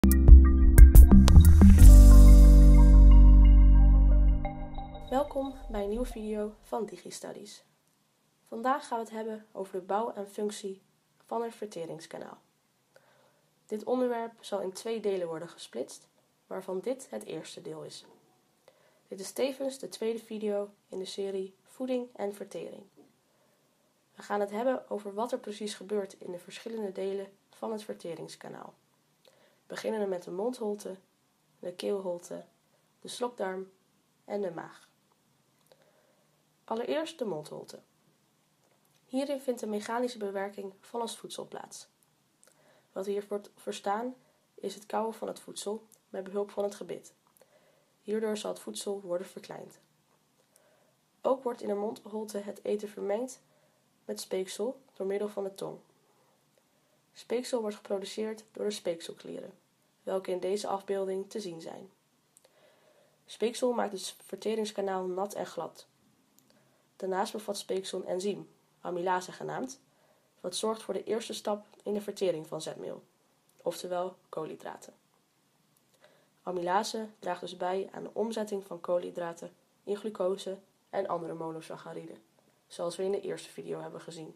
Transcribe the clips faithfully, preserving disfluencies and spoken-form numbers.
Welkom bij een nieuwe video van DigiStudies. Vandaag gaan we het hebben over de bouw en functie van het verteringskanaal. Dit onderwerp zal in twee delen worden gesplitst, waarvan dit het eerste deel is. Dit is tevens de tweede video in de serie Voeding en Vertering. We gaan het hebben over wat er precies gebeurt in de verschillende delen van het verteringskanaal. Beginnende met de mondholte, de keelholte, de slokdarm en de maag. Allereerst de mondholte. Hierin vindt de mechanische bewerking van ons voedsel plaats. Wat hier wordt verstaan is het kauwen van het voedsel met behulp van het gebit. Hierdoor zal het voedsel worden verkleind. Ook wordt in de mondholte het eten vermengd met speeksel door middel van de tong. Speeksel wordt geproduceerd door de speekselklieren, welke in deze afbeelding te zien zijn. Speeksel maakt het verteringskanaal nat en glad. Daarnaast bevat speeksel een enzym, amylase genaamd, wat zorgt voor de eerste stap in de vertering van zetmeel, oftewel koolhydraten. Amylase draagt dus bij aan de omzetting van koolhydraten in glucose en andere monosacchariden, zoals we in de eerste video hebben gezien.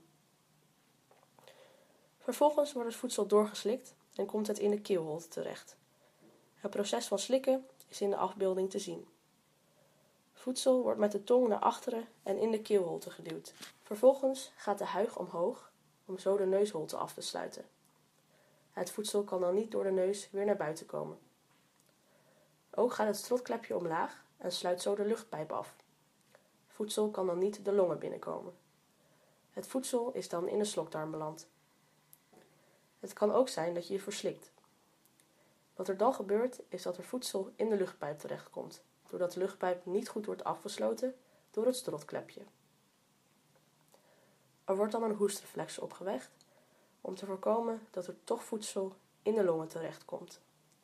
Vervolgens wordt het voedsel doorgeslikt en komt het in de keelholte terecht. Het proces van slikken is in de afbeelding te zien. Voedsel wordt met de tong naar achteren en in de keelholte geduwd. Vervolgens gaat de huig omhoog om zo de neusholte af te sluiten. Het voedsel kan dan niet door de neus weer naar buiten komen. Ook gaat het strotklepje omlaag en sluit zo de luchtpijp af. Voedsel kan dan niet de longen binnenkomen. Het voedsel is dan in de slokdarm beland. Het kan ook zijn dat je je verslikt. Wat er dan gebeurt is dat er voedsel in de luchtpijp terechtkomt, doordat de luchtpijp niet goed wordt afgesloten door het strotklepje. Er wordt dan een hoestreflex opgewekt om te voorkomen dat er toch voedsel in de longen terechtkomt.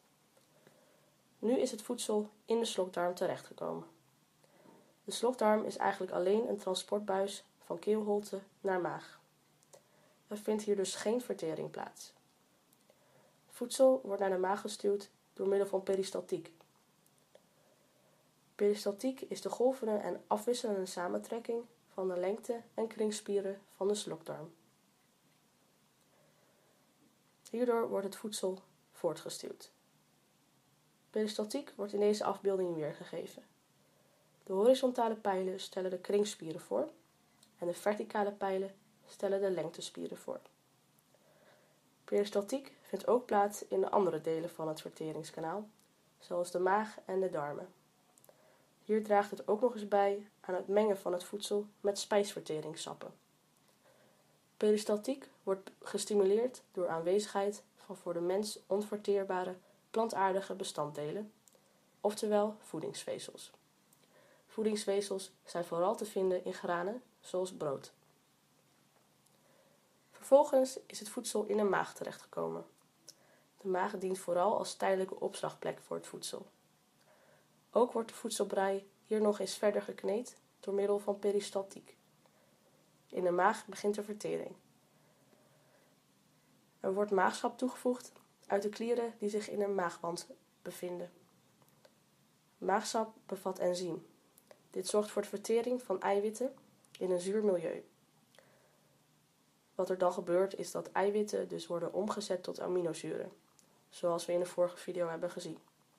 Nu is het voedsel in de slokdarm terechtgekomen. De slokdarm is eigenlijk alleen een transportbuis van keelholte naar maag. Er vindt hier dus geen vertering plaats. Voedsel wordt naar de maag gestuwd door middel van peristaltiek. Peristaltiek is de golvende en afwisselende samentrekking van de lengte en kringspieren van de slokdarm. Hierdoor wordt het voedsel voortgestuwd. Peristaltiek wordt in deze afbeelding weergegeven. De horizontale pijlen stellen de kringspieren voor en de verticale pijlen stellen de lengtespieren voor. Peristaltiek vindt ook plaats in de andere delen van het verteringskanaal, zoals de maag en de darmen. Hier draagt het ook nog eens bij aan het mengen van het voedsel met spijsverteringssappen. Peristaltiek wordt gestimuleerd door aanwezigheid van voor de mens onverteerbare plantaardige bestanddelen, oftewel voedingsvezels. Voedingsvezels zijn vooral te vinden in granen, zoals brood. Vervolgens is het voedsel in de maag terechtgekomen. De maag dient vooral als tijdelijke opslagplek voor het voedsel. Ook wordt de voedselbrei hier nog eens verder gekneed door middel van peristaltiek. In de maag begint de vertering. Er wordt maagsap toegevoegd uit de klieren die zich in de maagwand bevinden. Maagsap bevat enzym. Dit zorgt voor de vertering van eiwitten in een zuur milieu. Wat er dan gebeurt is dat eiwitten dus worden omgezet tot aminozuren, zoals we in de vorige video hebben gezien.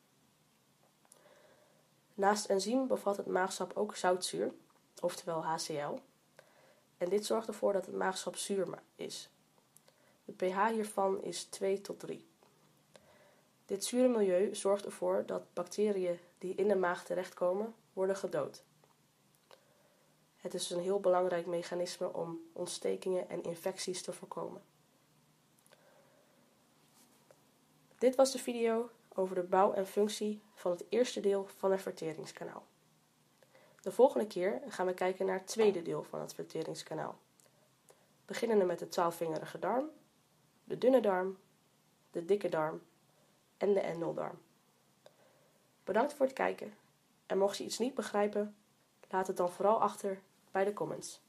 Naast enzym bevat het maagsap ook zoutzuur, oftewel H C l, en dit zorgt ervoor dat het maagsap zuur is. De pH hiervan is twee tot drie. Dit zure milieu zorgt ervoor dat bacteriën die in de maag terechtkomen, worden gedood. Het is een heel belangrijk mechanisme om ontstekingen en infecties te voorkomen. Dit was de video over de bouw en functie van het eerste deel van het verteringskanaal. De volgende keer gaan we kijken naar het tweede deel van het verteringskanaal. Beginnende met de twaalfvingerige darm, de dunne darm, de dikke darm en de endeldarm. Bedankt voor het kijken en mocht je iets niet begrijpen, laat het dan vooral achter bij de comments.